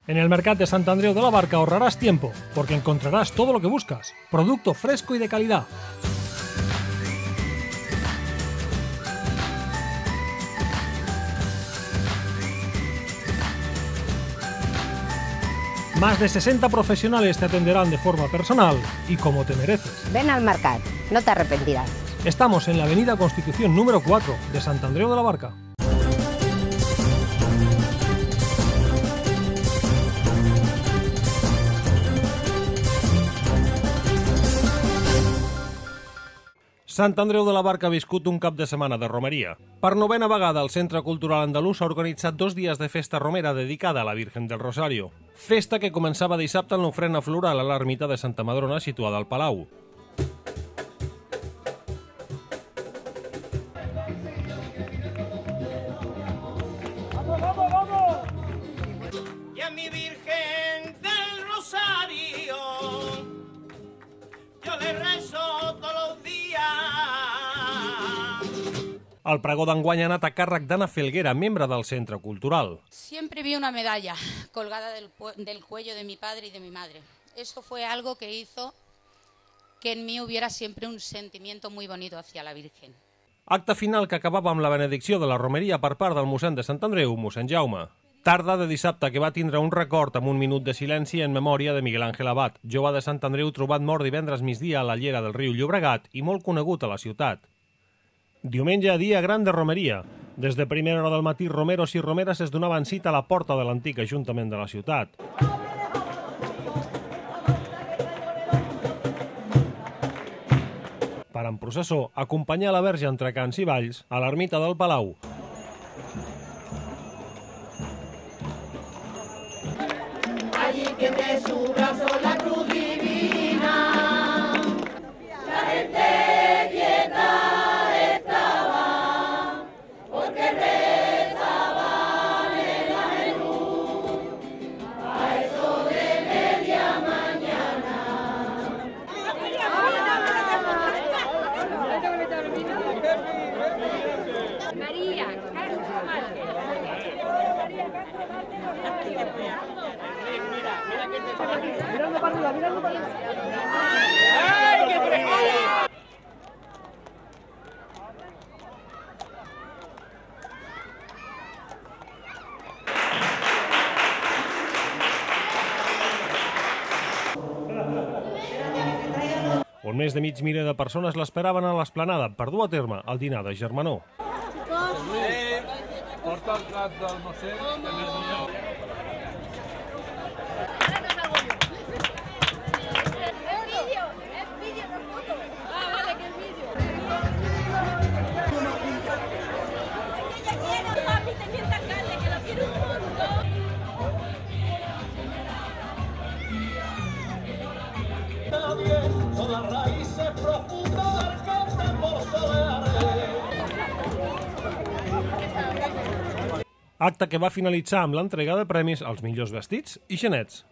En el mercat de Sant Andreu de la Barca ahorrarás tiempo, porque encontrarás todo lo que buscas. Producto fresco y de calidad. Más de 60 profesionales te atenderán de forma personal y como te mereces. Ven al mercat, no te arrepentirás. Estamos en la avenida Constitución número 4 de Sant Andreu de la Barca. Sant Andreu de la Barca ha viscut un cap de setmana de romeria. Per novena vegada, el Centre Cultural Andalús ha organitzat 2 dies de festa romera dedicada a la Virgen del Rosario. Festa que començava dissabte amb l'ofrena floral a l'ermita de Santa Madrona situada al Palau. Y a mi Virgen del Rosario yo le rezo todos los días. El pregó d'enguany ha anat a càrrec d'Anna Felguera, membre del Centre Cultural. Siempre vi una medalla colgada del cuello de mi padre y de mi madre. Eso fue algo que hizo que en mí hubiera siempre un sentimiento muy bonito hacia la Virgen. Acte final que acabava amb la benedicció de la romeria per part del mossèn de Sant Andreu, mossèn Jaume. Tarda de dissabte que va tindre un record amb un minut de silenci en memòria de Miguel Ángel Abad, jove de Sant Andreu trobat mort divendres migdia a la llera del riu Llobregat i molt conegut a la ciutat. Diumenge, dia gran de romeria. Des de primera hora del matí, romeros i romeres es donaven cita a la porta de l'antic ajuntament de la ciutat. Per en processó, acompanyar la Verge entre cants i balls a l'ermita del Palau. Allí tiene su brazo la cruz divina, la gente quieta estaba, porque rezaban el aleluya a eso de media mañana. María, mirando para arriba, mirando para arriba. ¡Ay, qué fregada! On més de mig miler de persones l'esperaven a l'esplanada per dur a terme el dinar de germanor. Porta el plat del mossèn, que més millor. Todas raíces profundas del campo soleares. Acte que va finalitzar amb l'entrega de premis als millors vestits i xanets.